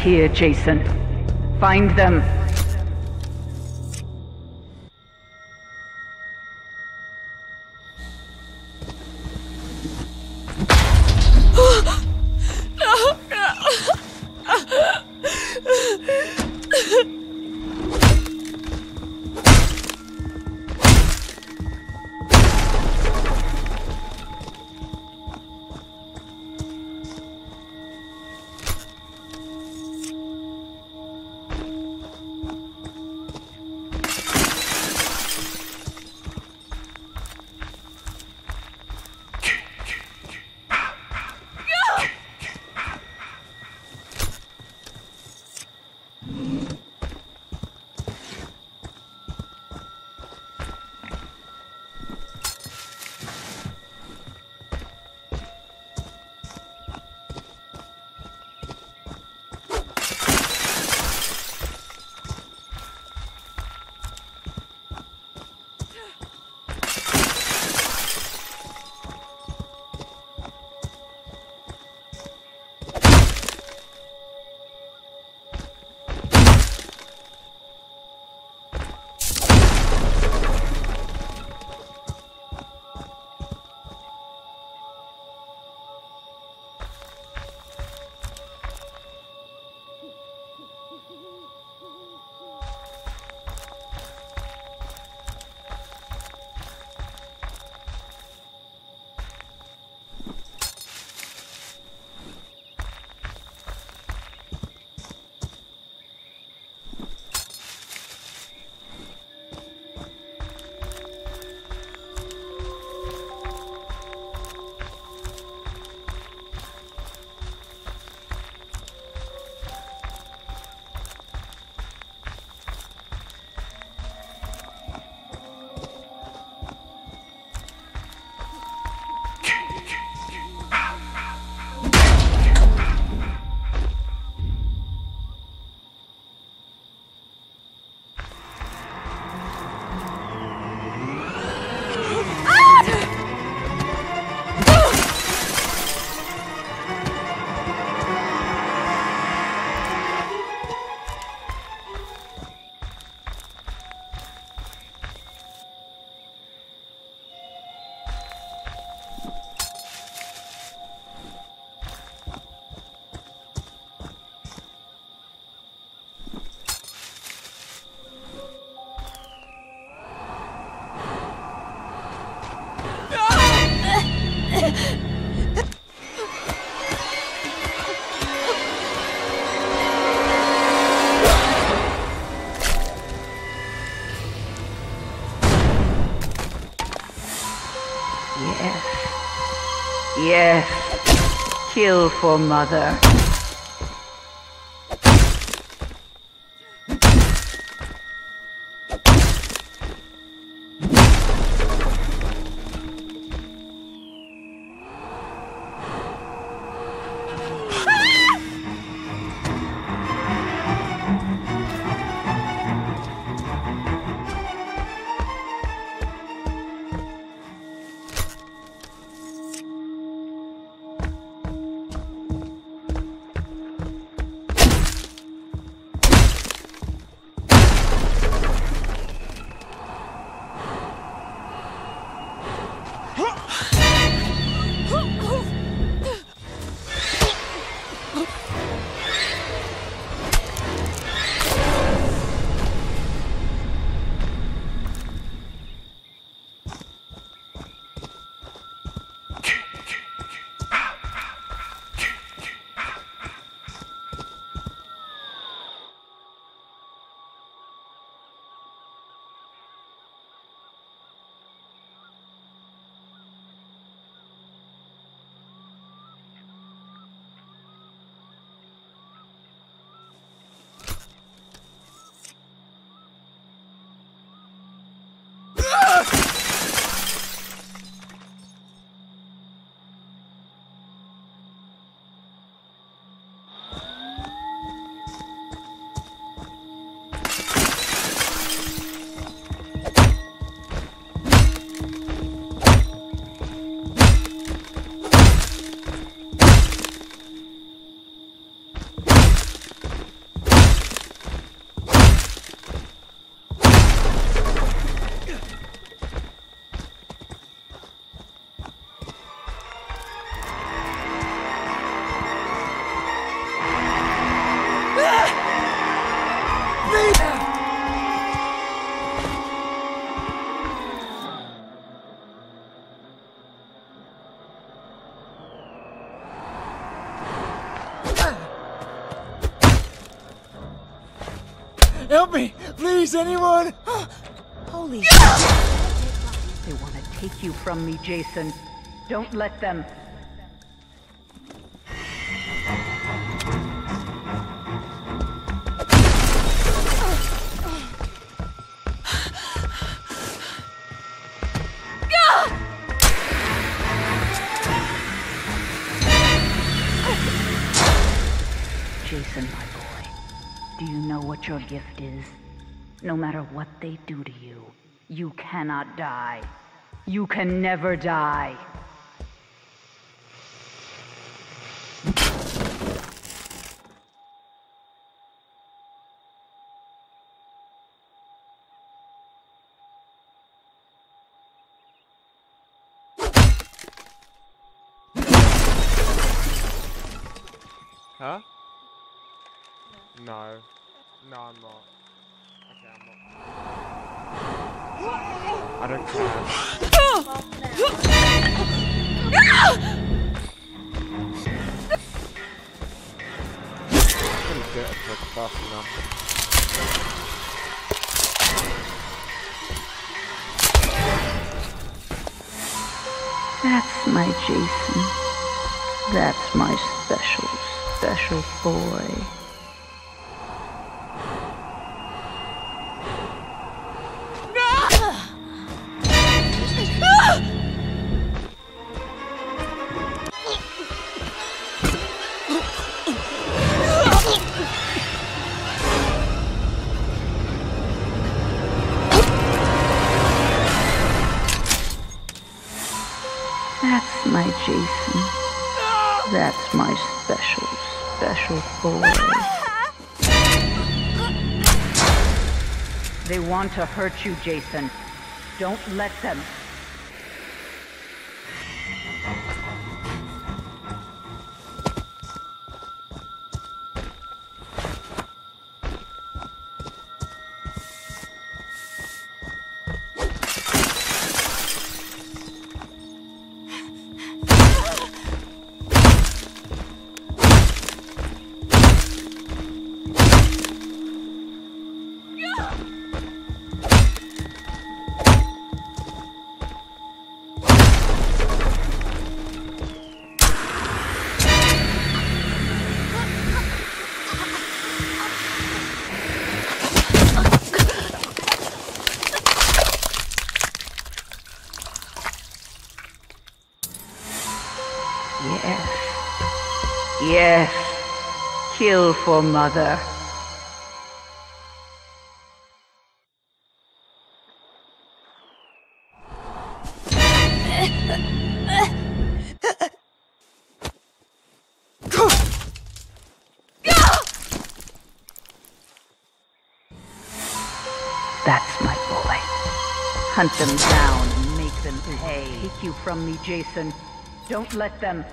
here, Jason. Find them. Yes. Kill for Mother. me! Please, anyone! Holy They want to take you from me, Jason. Don't let them. Jason, my boy, do you know what your gift is? No matter what they do to you, you cannot die. You can never die. Huh? No. No, I'm not. Okay, I'm not. I don't care. I'm gonna get it fast enough. That's my Jason. That's my special, special boy. That's my Jason. That's my special, special boy. They want to hurt you, Jason. Don't let them. Yes. Yes. Kill for Mother. That's my boy. Hunt them down and make them pay. Take you from me, Jason. Don't let them.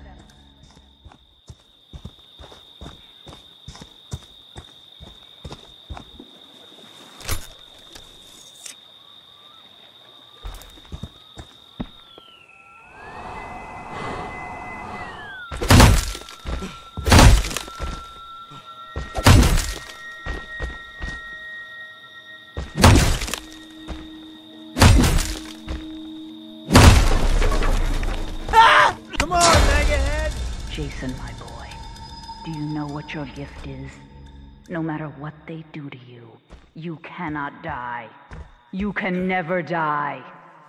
Jason, my boy, do you know what your gift is? No matter what they do to you, you cannot die. You can never die.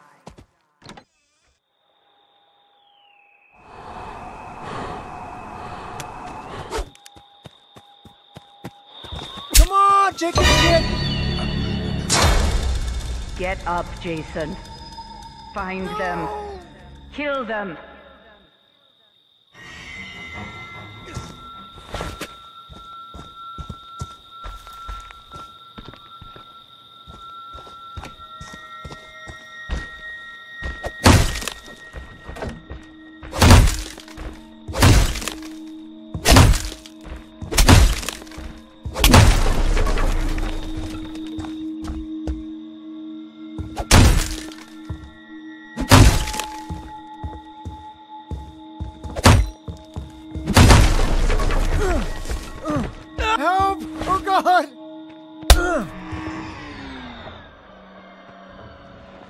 Come on, chicken shit! Get up, Jason. Find them. Kill them.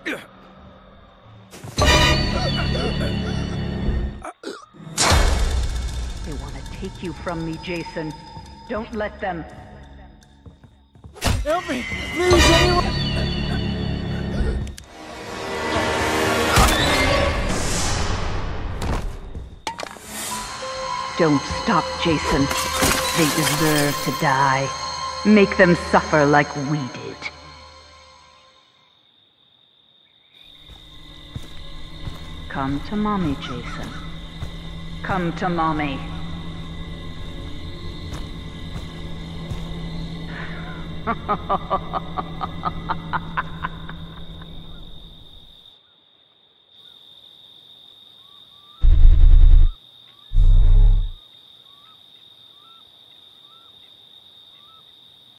They want to take you from me, Jason. Don't let them. Help me! Please, anyone! Don't stop, Jason. They deserve to die. Make them suffer like we did. Come to mommy, Jason. Come to mommy.